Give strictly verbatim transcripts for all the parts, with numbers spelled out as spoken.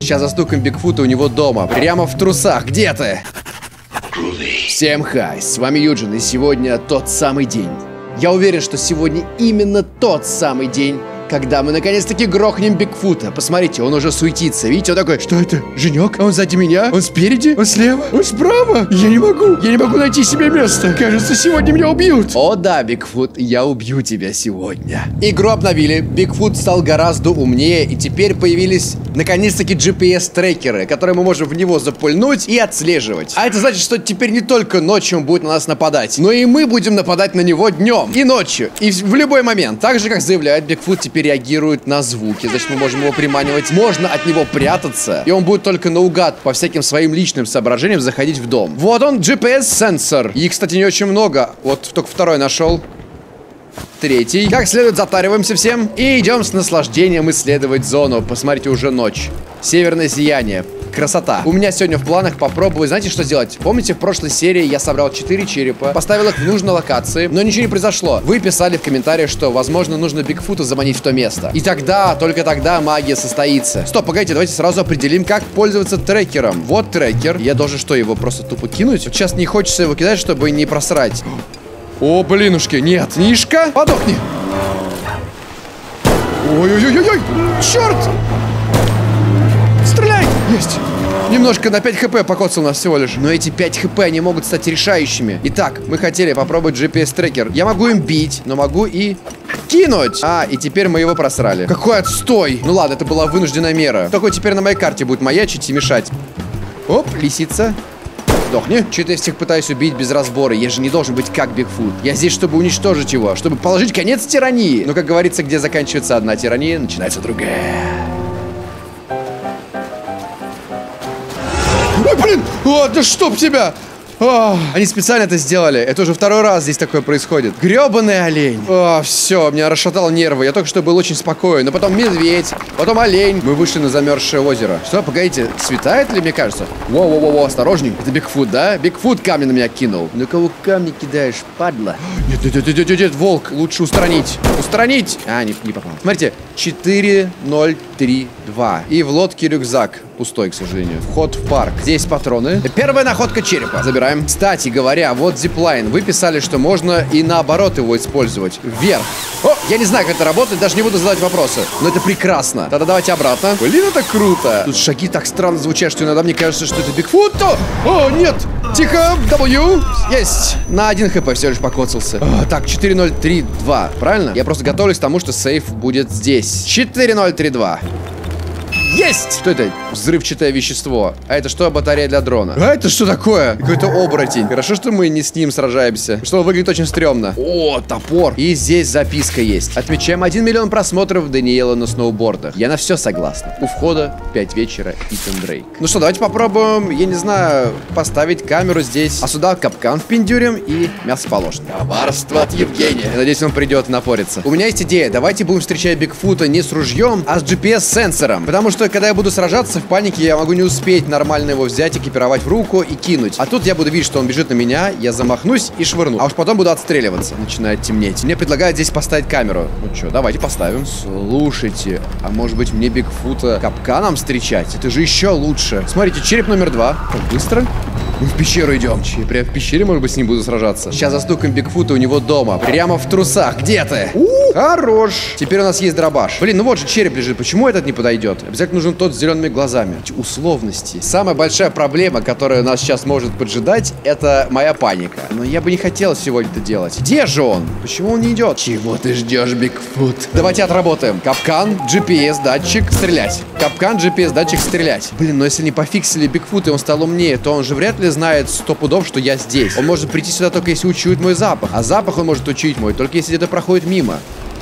Сейчас застукаем Бигфута у него дома, прямо в трусах. Где ты? Всем хай, с вами Юджин, и сегодня тот самый день. Я уверен, что сегодня именно тот самый день, когда мы наконец-таки грохнем Бигфута. Посмотрите, он уже суетится. Видите, он такой: что это? Женек? Он сзади меня? Он спереди? Он слева? Он справа? Я не могу. Я не могу найти себе место. Кажется, сегодня меня убьют. О да, Бигфут, я убью тебя сегодня. Игру обновили. Бигфут стал гораздо умнее. И теперь появились наконец-таки джи пи эс-трекеры, которые мы можем в него запульнуть и отслеживать. А это значит, что теперь не только ночью он будет на нас нападать, но и мы будем нападать на него днем и ночью. И в любой момент. Так же, как заявляет Бигфут, теперь реагирует на звуки, значит, мы можем его приманивать. Можно от него прятаться, и он будет только наугад по всяким своим личным соображениям заходить в дом. Вот он, джи пи эс-сенсор. И, кстати, не очень много. Вот только второй нашел. Третий. Как следует, затариваемся всем и идем с наслаждением исследовать зону. Посмотрите, уже ночь. Северное сияние. Красота. У меня сегодня в планах попробовать, знаете, что сделать? Помните, в прошлой серии я собрал четыре черепа, поставил их в нужной локации, но ничего не произошло. Вы писали в комментариях, что, возможно, нужно Бигфута заманить в то место. И тогда, только тогда магия состоится. Стоп, погодите, давайте сразу определим, как пользоваться трекером. Вот трекер. Я должен что, его просто тупо кинуть? Вот сейчас не хочется его кидать, чтобы не просрать. О, блинушки, нет, Нишка, подохни. Ой-ой-ой-ой, черт! Стреляй! Есть! Немножко на пять хп покоцал нас всего лишь. Но эти пять хп, они могут стать решающими. Итак, мы хотели попробовать джи пи эс-трекер. Я могу им бить, но могу и кинуть. А, и теперь мы его просрали. Какой отстой! Ну ладно, это была вынужденная мера. Такой теперь на моей карте будет маячить и мешать. Оп, лисица. Сдохни. Че-то я всех пытаюсь убить без разбора. Я же не должен быть как Бигфут. Я здесь, чтобы уничтожить его, чтобы положить конец тирании. Но, как говорится, где заканчивается одна тирания, начинается другая. Ой, блин! О, да чтоб тебя! О, они специально это сделали. Это уже второй раз здесь такое происходит. Гребаный олень. О, все, меня расшатало нервы. Я только что был очень спокоен. Но потом медведь, потом олень. Мы вышли на замерзшее озеро. Что, погодите, светает ли, мне кажется? Воу-воу-воу, осторожней. Это Бигфут, да? Бигфут камни на меня кинул. На кого камни кидаешь, падла? Нет, нет, нет, нет, нет, нет, волк. Лучше устранить. Устранить. А, не, не попал. Смотрите, четыре ноль три два. И в лодке рюкзак. Пустой, к сожалению. Вход в парк. Здесь патроны. Первая находка черепа. Забираем. Кстати говоря, вот зиплайн. Вы писали, что можно и наоборот его использовать. Вверх. О, я не знаю, как это работает, даже не буду задавать вопросы. Но это прекрасно. Тогда давайте обратно. Блин, это круто. Тут шаги так странно звучат, что иногда мне кажется, что это Бигфут. О, о, нет. Тихо. W. Есть. На один хп всего лишь покоцался. О, так, четыре ноль три два. Правильно? Я просто готовлюсь к тому, что сейф будет здесь. четыре ноль три два. Есть! Что это? Взрывчатое вещество. А это что, батарея для дрона? А это что такое? Какой-то оборотень. Хорошо, что мы не с ним сражаемся. Что он выглядит очень стрёмно. О, топор. И здесь записка есть. Отмечаем один миллион просмотров Даниэла на сноубордах. Я на все согласна. У входа в пять вечера Итан Дрейк. Ну что, давайте попробуем, я не знаю, поставить камеру здесь. А сюда капкан впендюрим и мясо положим. Коварство от Евгения. Я надеюсь, он придет напориться. У меня есть идея. Давайте будем встречать Бигфута не с ружьем, а с джи пи эс-сенсором. Потому что когда я буду сражаться в панике, я могу не успеть нормально его взять, экипировать в руку и кинуть. А тут я буду видеть, что он бежит на меня, я замахнусь и швырну. А уж потом буду отстреливаться. Начинает темнеть. Мне предлагают здесь поставить камеру. Ну что, давайте поставим. Слушайте, а может быть мне Бигфута капканом встречать? Это же еще лучше. Смотрите, череп номер два. Так, быстро. Мы в пещеру идем. Че, прям в пещере, может быть, с ним буду сражаться. Сейчас застукаем Бигфута у него дома. Прямо в трусах. Где ты? У, хорош. Теперь у нас есть дробаш. Блин, ну вот же череп лежит. Почему этот не подойдет? Обязательно нужен тот с зелеными глазами. Эти условности. Самая большая проблема, которая нас сейчас может поджидать, это моя паника. Но я бы не хотел сегодня это делать. Где же он? Почему он не идет? Чего ты ждешь, Бигфут? Давайте отработаем. Капкан, джи пи эс-датчик, стрелять. Капкан, джи пи эс-датчик, стрелять. Блин, но если не пофиксили Бигфута и он стал умнее, то он же вряд ли знает сто пудов, что я здесь. Он может прийти сюда только если учует мой запах. А запах он может учуять мой, только если где-то проходит мимо.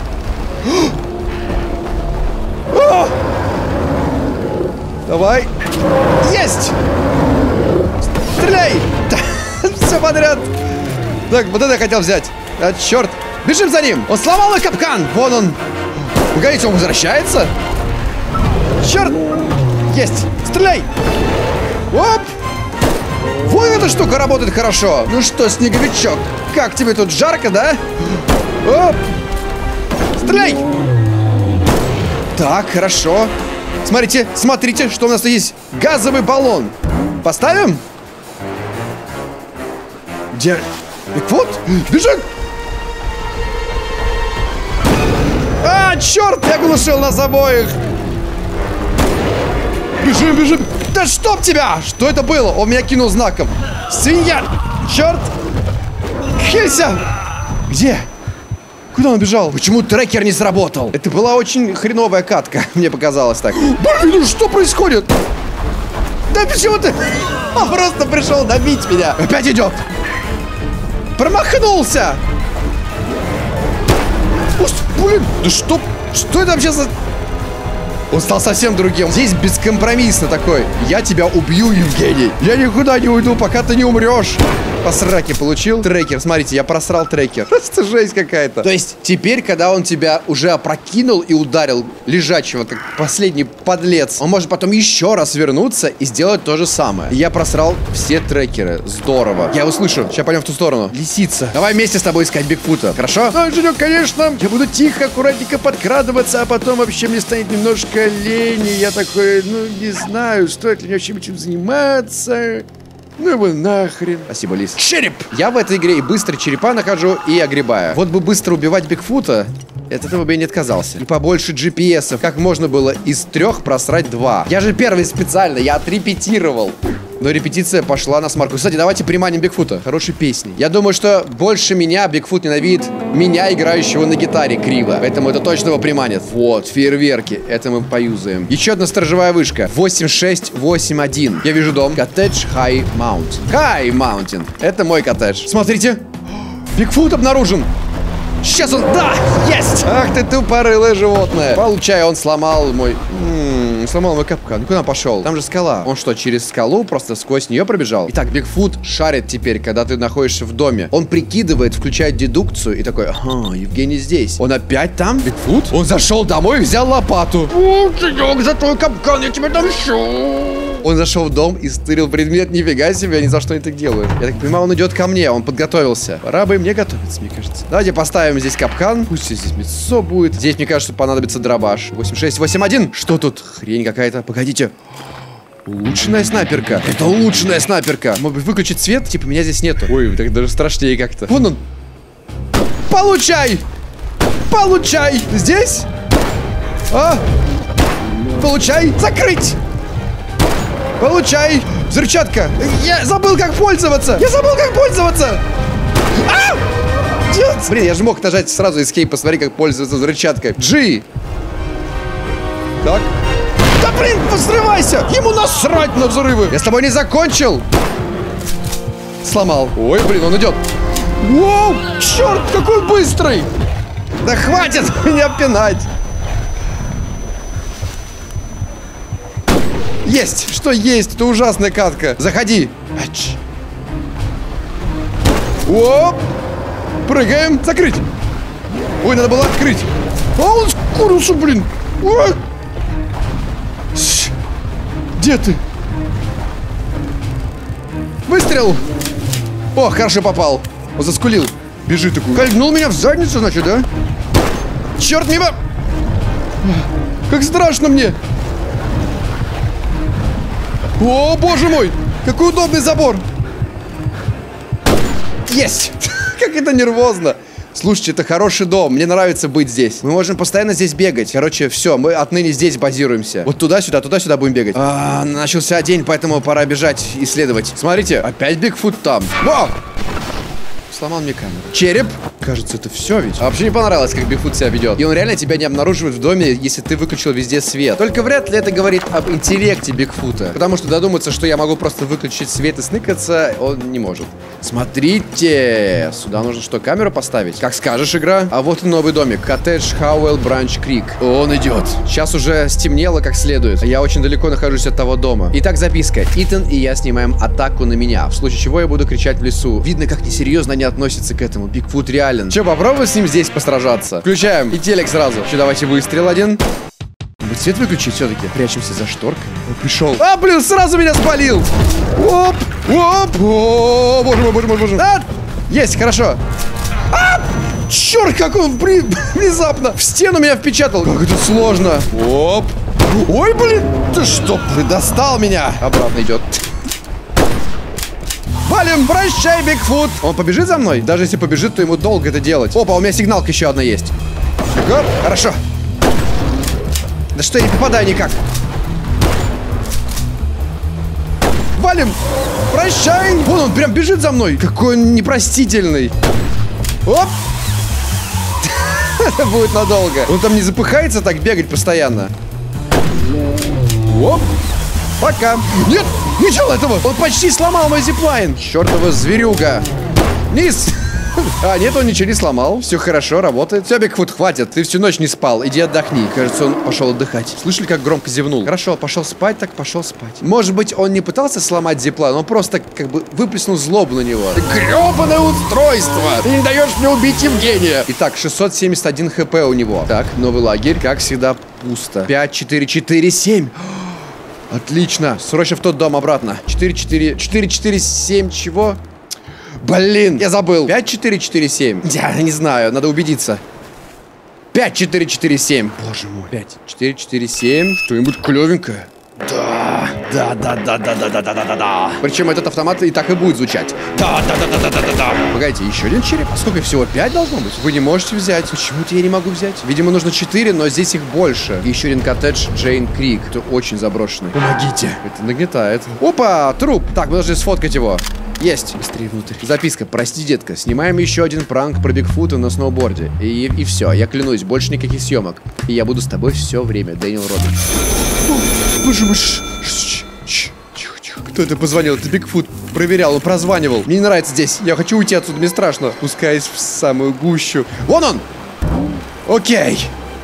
Давай. Есть! Стреляй! Все подряд. Так, вот это я хотел взять. А, черт. Бежим за ним. Он сломал мой капкан. Вон он. Погодите, он возвращается? Черт. Есть. Стреляй. Оп. Вот эта штука работает хорошо. Ну что, снеговичок, как тебе тут жарко, да? Оп. Стреляй. Так, хорошо. Смотрите, смотрите, что у нас есть. Газовый баллон. Поставим? Где? Бигфут? Бежит! А, черт, я глушил нас обоих. Бежим, бежим. Да чтоб тебя! Что это было? Он меня кинул знаком. Свинья! Черт! Хелься! Где? Куда он бежал? Почему трекер не сработал? Это была очень хреновая катка. Мне показалось так. Блин, ну что происходит? Да почему ты? Он просто пришел добить меня. Опять идет. Промахнулся. Блин, да что? Что это вообще за... Он стал совсем другим. Здесь бескомпромиссно такой. Я тебя убью, Евгений. Я никуда не уйду, пока ты не умрешь. По сраке получил. Трекер, смотрите, я просрал трекер. Просто жесть какая-то. То есть теперь, когда он тебя уже опрокинул и ударил лежачего, как последний подлец, он может потом еще раз вернуться и сделать то же самое. И я просрал все трекеры. Здорово. Я его слышу. Сейчас пойдем в ту сторону. Лисица. Давай вместе с тобой искать Бигфута. Хорошо? Ну, Женек, конечно. Я буду тихо, аккуратненько подкрадываться, а потом вообще мне станет немножко лень. Я такой, ну, не знаю, стоит ли мне вообще чем заниматься. Ну его нахрен. Спасибо, Лис. Череп! Я в этой игре и быстро черепа нахожу, и огребаю. Вот бы быстро убивать Бигфута, от этого бы я не отказался. И побольше джи пи эсов. Как можно было из трех просрать два? Я же первый специально, я отрепетировал. Но репетиция пошла на смарку. Кстати, давайте приманим Бигфута. Хорошей песни. Я думаю, что больше меня Бигфут ненавидит меня, играющего на гитаре криво. Поэтому это точно его приманит. Вот, фейерверки. Это мы поюзаем. Еще одна сторожевая вышка. восемь шесть восемь один. Я вижу дом. Коттедж Хай Маунтин. Хай Маунтин. Это мой коттедж. Смотрите. Бигфут обнаружен. Сейчас он... Да! Есть! Ах ты тупорылое животное. Получай, он сломал мой... М-м, сломал мой капкан. Куда он пошел? Там же скала. Он что, через скалу просто сквозь нее пробежал? Итак, Бигфут шарит теперь, когда ты находишься в доме. Он прикидывает, включает дедукцию и такой: ага, Евгений здесь. Он опять там? Бигфут? Он зашел домой и взял лопату. О, Женек, за твой капкан я тебя домщу. Он зашел в дом и стырил предмет. Нифига себе, ни за что не так делаю. Я так понимаю, он идет ко мне, он подготовился. Пора бы и мне готовиться, мне кажется. Давайте поставим здесь капкан. Пусть здесь мясо будет. Здесь, мне кажется, понадобится дробаш. восемь шесть восемь один. Что тут? Хрень какая-то. Погодите. Улучшенная снайперка. Это улучшенная снайперка. Может быть, выключить свет? Типа, меня здесь нету. Ой, так даже страшнее как-то. Вон он. Получай! Получай! Здесь? А? Получай! Закрыть! Получай! Взрывчатка! Я забыл, как пользоваться! Я забыл, как пользоваться! А! Нет! Блин, я же мог нажать сразу Escape, посмотри, как пользоваться взрывчаткой. G! Так. Да блин, взрывайся! Ему насрать на взрывы! Я с тобой не закончил! Сломал. Ой, блин, он идет. Воу! Черт, какой быстрый! Да хватит меня пинать! Есть! Что есть? Это ужасная катка. Заходи. Ач. Оп! Прыгаем. Закрыть. Ой, надо было открыть. А он скурился, блин. Ой. Где ты? Выстрел. О, хорошо попал. Он заскулил. Бежит такой. Кольнул меня в задницу, значит, да? Черт, мимо. Как страшно мне. О, боже мой! Какой удобный забор! Есть! Как это нервозно! Слушайте, это хороший дом, мне нравится быть здесь. Мы можем постоянно здесь бегать. Короче, все, мы отныне здесь базируемся. Вот туда-сюда, туда-сюда будем бегать. А, начался день, поэтому пора бежать, исследовать. Смотрите, опять Бигфут там. Вау! Сломал мне камеру. Череп. Кажется, это все ведь. А вообще не понравилось, как Бигфут себя ведет. И он реально тебя не обнаруживает в доме, если ты выключил везде свет. Только вряд ли это говорит об интеллекте Бигфута. Потому что додуматься, что я могу просто выключить свет и сныкаться, он не может. Смотрите. Сюда нужно что, камеру поставить? Как скажешь, игра. А вот и новый домик. Коттедж Хауэлл Бранч Крик. Он идет. Сейчас уже стемнело как следует. Я очень далеко нахожусь от того дома. Итак, записка. Итан и я снимаем атаку на меня. В случае чего я буду кричать в лесу. Видно, как несерьезно они относятся к этому. Бигфут реален. Че, попробуй с ним здесь посражаться. Включаем. И телек сразу. Че, давайте выстрел один. Может, свет выключить все-таки? Прячемся за шторкой. Он пришел. А, блин, сразу меня спалил. Оп, оп. О, боже мой, боже мой, боже мой. А, есть, хорошо. А, черт, как он при... внезапно в стену меня впечатал. Как это сложно. Оп. Ой, блин! Ты что, блин, достал меня? Обратно идет. Валим! Прощай, Бигфут! Он побежит за мной? Даже если побежит, то ему долго это делать. Опа, у меня сигналка еще одна есть. Гоп, хорошо. Да что я не попадаю никак? Валим! Прощай! Вон он прям бежит за мной. Какой он непростительный. Оп! Это будет надолго. Он там не запыхается так бегать постоянно. Оп! Пока. Нет, не делал этого. Он почти сломал мой зиплайн. Чертова зверюга. Вниз. А, нет, он ничего не сломал. Все хорошо, работает. Все, Бигфут, хватит. Ты всю ночь не спал. Иди отдохни. Кажется, он пошел отдыхать. Слышали, как громко зевнул? Хорошо, пошел спать, так пошел спать. Может быть, он не пытался сломать зиплайн, он просто как бы выплеснул злобу на него. Гребаное устройство! Ты не даешь мне убить Евгения. Итак, шестьсот семьдесят один хп у него. Так, новый лагерь, как всегда, пусто. пять, четыре, четыре, семь. Отлично. Срочно в тот дом обратно. четыре, четыре, четыре, четыре, семь, чего? Блин, я забыл. пять, четыре, четыре, семь. Я не знаю, надо убедиться. пять, четыре, четыре, семь. Боже мой. пять, четыре, четыре, семь. Что-нибудь клевенькое. Да, да, да, да, да, да, да, да, да, да. Причем этот автомат и так и будет звучать. Да, да, да, да, да, да, да, да. Погодите, еще один череп. А сколько всего? пять должно быть? Вы не можете взять. Почему-то я не могу взять. Видимо, нужно четыре, но здесь их больше. И еще один коттедж Джейн Крик. Это очень заброшенный. Помогите. Это нагнетает. Опа, труп. Так, мы должны сфоткать его. Есть. Быстрее внутрь. Записка. Прости, детка. Снимаем еще один пранк про Бигфута на сноуборде. И, и все. Я клянусь, больше никаких съемок. И я буду с тобой все время. Дэниел Робинс. Боже мой. Тихо, тихо. Кто это позвонил? Это Бигфут. Проверял, он прозванивал. Мне не нравится здесь. Я хочу уйти отсюда. Мне страшно. Пускаюсь в самую гущу. Вон он! Окей.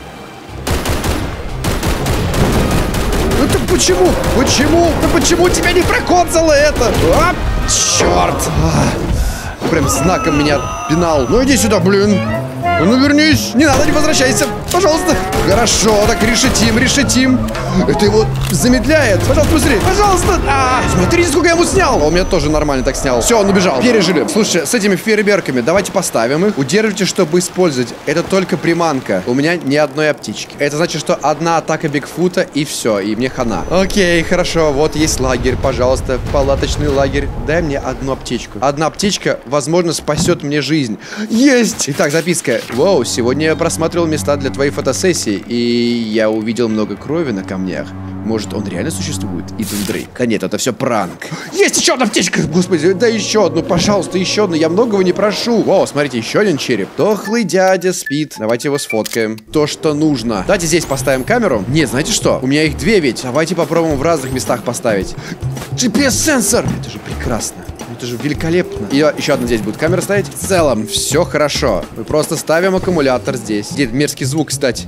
Ну ты почему? Почему? Да почему тебя не прокоцало это? А? Черт! А, прям знаком меня пинал. Ну иди сюда, блин. Ну вернись. Не надо, не возвращайся. Пожалуйста. Хорошо, так решетим, решетим. Это его замедляет. Пожалуйста, быстрее. Пожалуйста. А, смотрите, сколько я ему снял. Он меня тоже нормально так снял. Все, он убежал. Пережили. Слушай, с этими фейерверками давайте поставим их. Удерживайте, чтобы использовать. Это только приманка. У меня ни одной аптечки. Это значит, что одна атака Бигфута и все. И мне хана. Окей, хорошо. Вот есть лагерь. Пожалуйста, палаточный лагерь. Дай мне одну аптечку. Одна аптечка, возможно, спасет мне жизнь. Есть! Итак, записка. Воу, сегодня я просматривал места для твоей фотосессии, и я увидел много крови на камнях. Может, он реально существует? Итан Дрейк. А нет, это все пранк. Есть еще одна аптечка! Господи, да еще одну, пожалуйста, еще одну. Я многого не прошу. Вау, смотрите, еще один череп. Дохлый дядя спит. Давайте его сфоткаем. То, что нужно. Давайте здесь поставим камеру. Нет, знаете что? У меня их две ведь. Давайте попробуем в разных местах поставить. джи пи эс-сенсор! Это же прекрасно. Это же великолепно. И еще одна здесь будет камера стоять. В целом, все хорошо. Мы просто ставим аккумулятор здесь. Где мерзкий звук, кстати.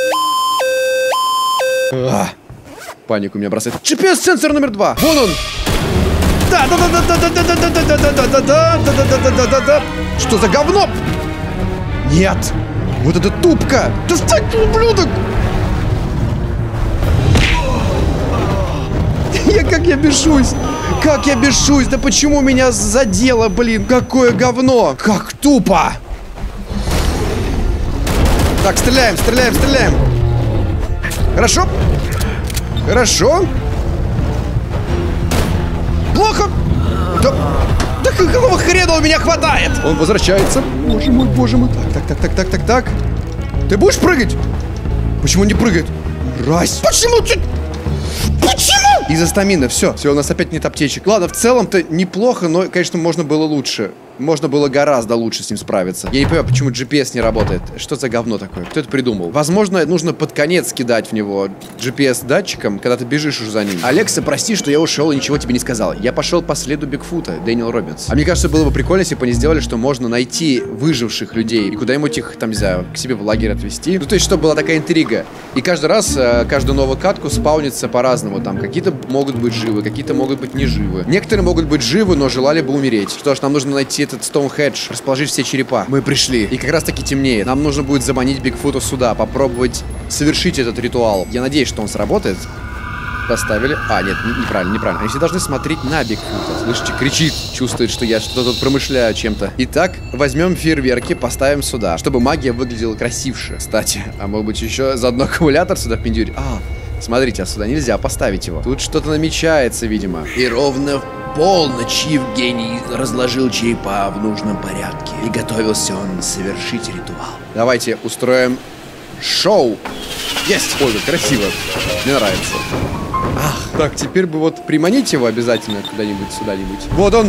А, панику меня бросает. джи пи эс-сенсор номер два. Вон он. Да, да, да, да, да, да, да, да, да, да, да, да, да, да, да, да, да, да, да. Что за говно? Нет. Вот это тупка. Да стань, ублюдок. Я как я бешусь. Как я бешусь. Да почему меня задело, блин? Какое говно. Как тупо. Так, стреляем, стреляем, стреляем. Хорошо. Хорошо. Плохо. Да, да какого хрена у меня хватает? Он возвращается. Боже мой, боже мой. Так, так, так, так, так, так. Ты будешь прыгать? Почему не прыгает? Мразь. Почему ты... Почему? Из-за стамина, все. Все, у нас опять нет аптечек. Ладно, в целом-то неплохо, но, конечно, можно было лучше. Можно было гораздо лучше с ним справиться. Я не понимаю, почему джи пи эс не работает. Что за говно такое? Кто это придумал? Возможно, нужно под конец кидать в него джи пи эс-датчиком, когда ты бежишь уже за ним. Алекса, прости, что я ушел и ничего тебе не сказал. Я пошел по следу Бигфута, Дэниел Робинс. А мне кажется, было бы прикольно, если бы они сделали, что можно найти выживших людей и куда-нибудь их, там, не знаю, к себе в лагерь отвезти. Ну, то есть, чтобы была такая интрига. И каждый раз, каждую новую катку спаунится по-разному. Там, какие-то могут быть живы, какие-то могут быть не живы. Некоторые могут быть живы, но желали бы умереть. Что ж, нам нужно найти этот Стоунхедж, расположить все черепа. Мы пришли. И как раз таки темнеет. Нам нужно будет заманить Бигфута сюда, попробовать совершить этот ритуал. Я надеюсь, что он сработает. Поставили. А, нет, неправильно, неправильно. Они все должны смотреть на Бигфута. Слышите, кричит, чувствует, что я что-то тут промышляю чем-то. Итак, возьмем фейерверки, поставим сюда, чтобы магия выглядела красивше. Кстати, а может быть еще заодно аккумулятор сюда впендюрить? А, Смотрите, а сюда нельзя поставить его. Тут что-то намечается, видимо. И ровно в полночь Евгений разложил черепа в нужном порядке. И готовился он совершить ритуал. Давайте устроим шоу. Есть! Ой, как красиво. Мне нравится. Ах, так, теперь бы вот приманить его обязательно куда-нибудь, сюда-нибудь. Вот он.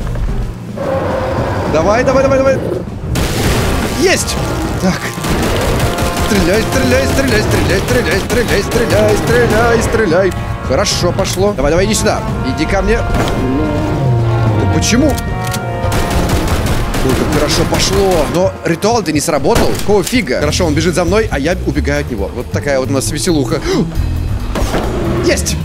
Давай, давай, давай, давай. Есть! Так. Стреляй, стреляй, стреляй, стреляй, стреляй, стреляй, стреляй, стреляй, стреляй. Хорошо пошло. Давай, давай, иди сюда. Иди ко мне. Ну, почему? Ой, как хорошо пошло. Но ритуал-то не сработал. Какого фига? Хорошо, он бежит за мной, а я убегаю от него. Вот такая вот у нас веселуха. Есть!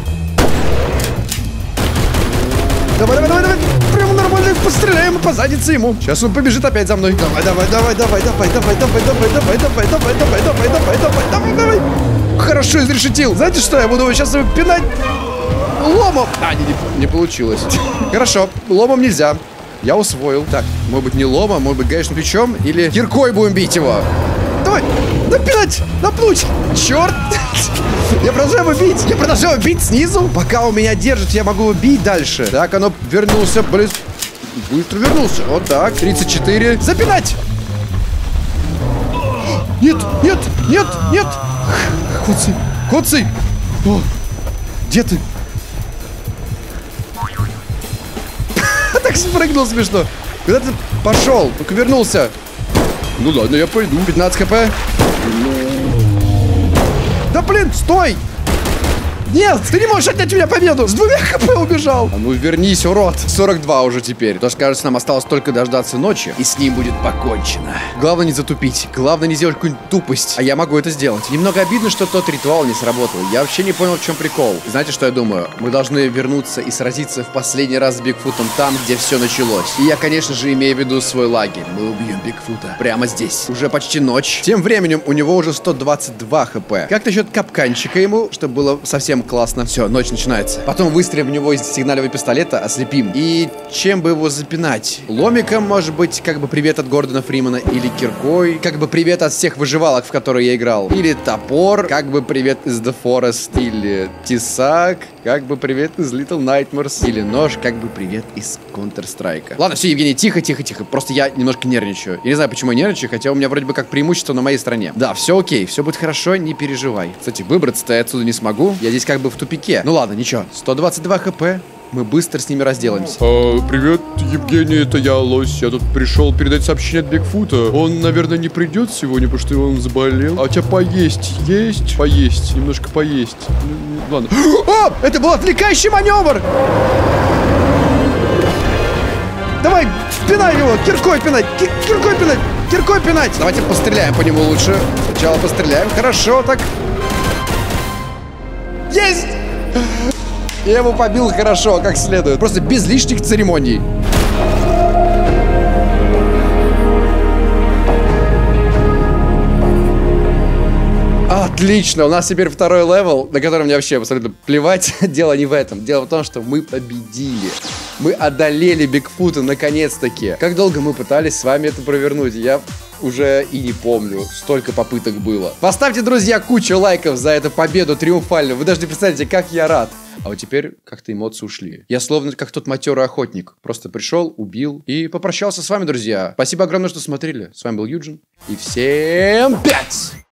Давай, давай, давай, давай. Прямо нормально постреляем и по заднице ему. Сейчас он побежит опять за мной. Давай, давай, давай, давай, давай, давай, давай, давай, давай, давай, давай, давай, давай, давай, давай, давай, давай. Хорошо изрешетил. Знаете что, я буду сейчас его пинать ломом. А, не, не, не получилось. Хорошо, ломом нельзя. Я усвоил. Так, может быть не ломом, может быть гаечным ключом или киркой будем бить его. Давай, напинать, напнуть. Черт. Я продолжаю его бить. Я продолжаю бить снизу. Пока он меня держит, я могу его бить дальше. Так, оно вернулся. Блин. Быстро вернулся. Вот так. тридцать четыре. Запинать. Нет, нет, нет, нет. Коцый, Коцый. О, где ты? Так спрыгнул смешно. Куда ты пошел? Только вернулся. Ну ладно, я пойду. пятнадцать хп. Да блин, стой! Нет, ты не можешь отнять у меня победу! С двумя хп убежал! А ну вернись, урод! сорок два уже теперь. Потому что, кажется, нам осталось только дождаться ночи, и с ним будет покончено. Главное не затупить. Главное не сделать какую-нибудь тупость. А я могу это сделать. Немного обидно, что тот ритуал не сработал. Я вообще не понял, в чем прикол. Знаете, что я думаю? Мы должны вернуться и сразиться в последний раз с Бигфутом там, где все началось. И я, конечно же, имею в виду свой лагерь. Мы убьем Бигфута прямо здесь. Уже почти ночь. Тем временем у него уже сто двадцать два хп. Как насчет капканчика ему, чтобы было совсем классно. Все, ночь начинается. Потом выстрелим в него из сигнального пистолета, ослепим. И чем бы его запинать? Ломиком, может быть, как бы привет от Гордона Фримана, или киркой, как бы привет от всех выживалок, в которые я играл. Или топор, как бы привет из The Forest, или тесак, как бы привет из Little Nightmares, или нож, как бы привет из Counter-Strike. Ладно, все, Евгений, тихо, тихо, тихо. Просто я немножко нервничаю. Я не знаю, почему я нервничаю, хотя у меня вроде бы как преимущество на моей стороне. Да, все окей, все будет хорошо, не переживай. Кстати, выбраться-то я отсюда не смогу. Я здесь как бы в тупике. Ну ладно, ничего. сто двадцать два хп. Мы быстро с ними разделаемся. А, привет, Евгений, это я, Лось. Я тут пришел передать сообщение от Бигфута. Он, наверное, не придет сегодня, потому что он заболел. А у тебя поесть есть? Поесть, немножко поесть. Ну, ладно. О, это был отвлекающий маневр! Давай, пинай его, киркой пинать, ки киркой пинать, киркой пинать. Давайте постреляем по нему лучше. Сначала постреляем, хорошо, так. Есть! Я его побил хорошо, как следует. Просто без лишних церемоний. Отлично, у нас теперь второй левел, на котором мне вообще абсолютно плевать. Дело не в этом. Дело в том, что мы победили. Мы одолели Бигфута наконец-таки. Как долго мы пытались с вами это провернуть? Я уже и не помню. Столько попыток было. Поставьте, друзья, кучу лайков за эту победу триумфальную. Вы даже не представляете, как я рад. А вот теперь как-то эмоции ушли. Я словно как тот матерый охотник. Просто пришел, убил и попрощался с вами, друзья. Спасибо огромное, что смотрели. С вами был Юджин. И всем пять!